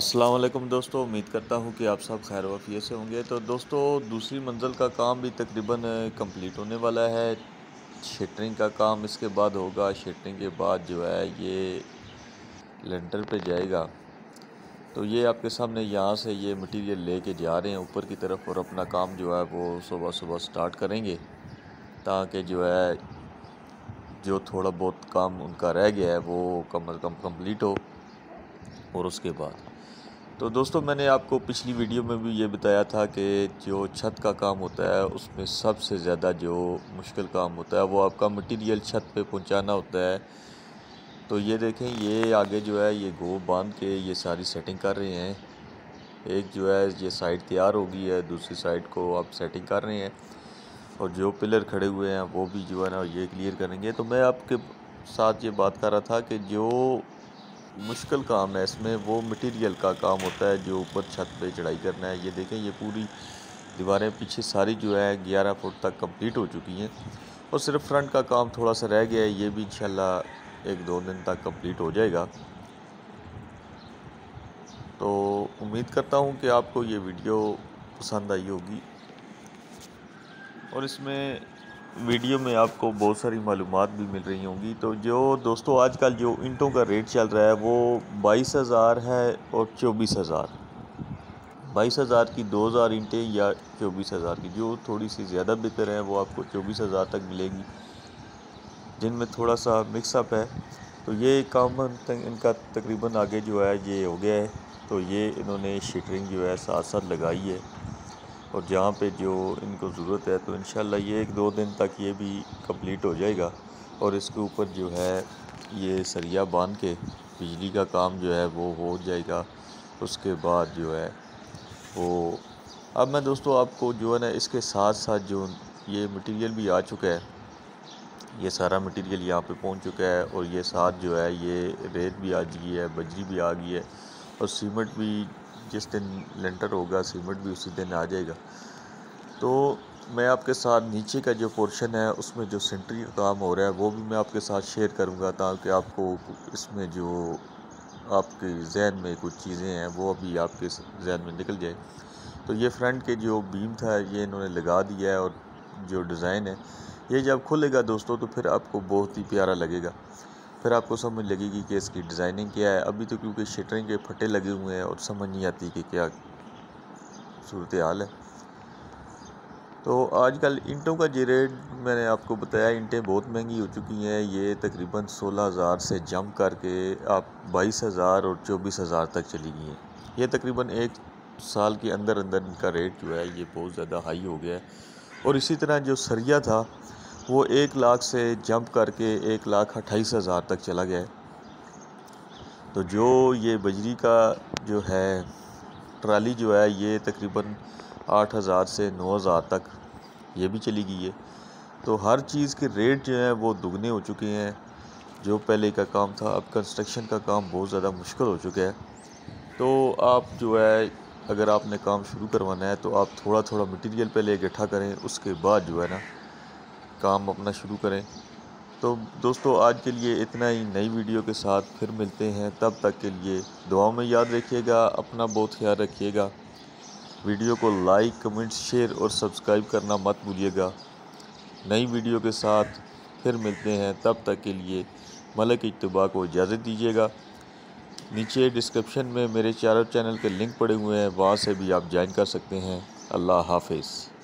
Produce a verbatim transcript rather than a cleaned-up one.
अस्सलाम वालेकुम दोस्तों, उम्मीद करता हूँ कि आप सब खैर वफ़ियत से होंगे। तो दोस्तों, दूसरी मंज़िल का काम भी तकरीबन कंप्लीट होने वाला है। शटरिंग का काम इसके बाद होगा। शटरिंग के बाद जो है ये लेंटर पे जाएगा। तो ये आपके सामने यहाँ से ये मटेरियल लेके जा रहे हैं ऊपर की तरफ और अपना काम जो है वो सुबह सुबह स्टार्ट करेंगे, ताकि जो है जो थोड़ा बहुत काम उनका रह गया है वो कम अज़ कम कंप्लीट हो। और उसके बाद तो दोस्तों, मैंने आपको पिछली वीडियो में भी ये बताया था कि जो छत का काम होता है उसमें सबसे ज़्यादा जो मुश्किल काम होता है वो आपका मटेरियल छत पे पहुंचाना होता है। तो ये देखें, ये आगे जो है ये गो बांध के ये सारी सेटिंग कर रहे हैं। एक जो है ये साइड तैयार हो गई है, दूसरी साइड को आप सेटिंग कर रहे हैं और जो पिलर खड़े हुए हैं वो भी जो है ना ये क्लियर करेंगे। तो मैं आपके साथ ये बात कर रहा था कि जो मुश्किल काम है इसमें वो मटेरियल का काम होता है, जो ऊपर छत पे चढ़ाई करना है। ये देखें, ये पूरी दीवारें पीछे सारी जो है ग्यारह फुट तक कंप्लीट हो चुकी हैं और सिर्फ फ्रंट का काम थोड़ा सा रह गया है। ये भी इंशाल्लाह एक दो दिन तक कंप्लीट हो जाएगा। तो उम्मीद करता हूँ कि आपको ये वीडियो पसंद आई होगी और इसमें वीडियो में आपको बहुत सारी मालूमात भी मिल रही होंगी। तो जो दोस्तों आजकल जो ईंटों का रेट चल रहा है वो बाईस हज़ार है और चौबीस हज़ार बाईस हज़ार की दो हज़ार ईंटें या चौबीस हज़ार की जो थोड़ी सी ज़्यादा बेहतर है वो आपको चौबीस हज़ार तक मिलेगी, जिनमें थोड़ा सा मिक्सअप है। तो ये काम इनका तकरीबन आगे जो है ये हो गया है। तो ये इन्होंने शटरिंग जो है साथ साथ लगाई है और जहाँ पे जो इनको ज़रूरत है तो इंशाल्लाह ये एक दो दिन तक ये भी कंप्लीट हो जाएगा और इसके ऊपर जो है ये सरिया बांध के बिजली का काम जो है वो हो जाएगा। उसके बाद जो है वो अब मैं दोस्तों आपको जो है ना इसके साथ साथ जो ये मटेरियल भी आ चुका है, ये सारा मटेरियल यहाँ पे पहुँच चुका है और ये साथ जो है ये रेत भी आ गई है, बजरी भी आ गई है और सीमेंट भी जिस दिन लेंटर होगा सीमेंट भी उसी दिन आ जाएगा। तो मैं आपके साथ नीचे का जो पोर्शन है उसमें जो सेंट्री का काम हो रहा है वो भी मैं आपके साथ शेयर करूंगा, ताकि आपको इसमें जो आपके जहन में कुछ चीज़ें हैं वो अभी आपके जहन में निकल जाए। तो ये फ्रंट के जो बीम था ये इन्होंने लगा दिया है और जो डिज़ाइन है ये जब खुलेगा दोस्तों तो फिर आपको बहुत ही प्यारा लगेगा। फिर आपको समझ लगेगी कि इसकी डिज़ाइनिंग क्या है। अभी तो क्योंकि शटरिंग के फटे लगे हुए हैं और समझ नहीं आती कि क्या सूरत हाल है। तो आजकल ईंटों का जो रेट मैंने आपको बताया, ईंटें बहुत महंगी हो चुकी हैं। ये तकरीबन सोलह हज़ार से जंप करके आप बाईस हज़ार और चौबीस हज़ार तक चली गई हैं। ये तकरीबन एक साल के अंदर अंदर इनका रेट जो है ये बहुत ज़्यादा हाई हो गया है। और इसी तरह जो सरिया था वो एक लाख से जंप करके एक लाख अट्ठाईस हज़ार तक चला गया है। तो जो ये बजरी का जो है ट्राली जो है ये तकरीबन आठ हज़ार से नौ हज़ार तक ये भी चली गई है। तो हर चीज़ के रेट जो है वो दुगने हो चुके हैं। जो पहले का काम था अब कंस्ट्रक्शन का काम बहुत ज़्यादा मुश्किल हो चुका है। तो आप जो है अगर आपने काम शुरू करवाना है तो आप थोड़ा थोड़ा मटेरियल पहले इकट्ठा करें, उसके बाद जो है ना काम अपना शुरू करें। तो दोस्तों आज के लिए इतना ही। नई वीडियो के साथ फिर मिलते हैं, तब तक के लिए दुआ में याद रखिएगा, अपना बहुत ख्याल रखिएगा। वीडियो को लाइक, कमेंट, शेयर और सब्सक्राइब करना मत भूलिएगा। नई वीडियो के साथ फिर मिलते हैं, तब तक के लिए मलक इत्तबा को इजाज़त दीजिएगा। नीचे डिस्क्रिप्शन में मेरे चारों चैनल के लिंक पड़े हुए हैं, वहाँ से भी आप ज्वाइन कर सकते हैं। अल्लाह हाफिज़।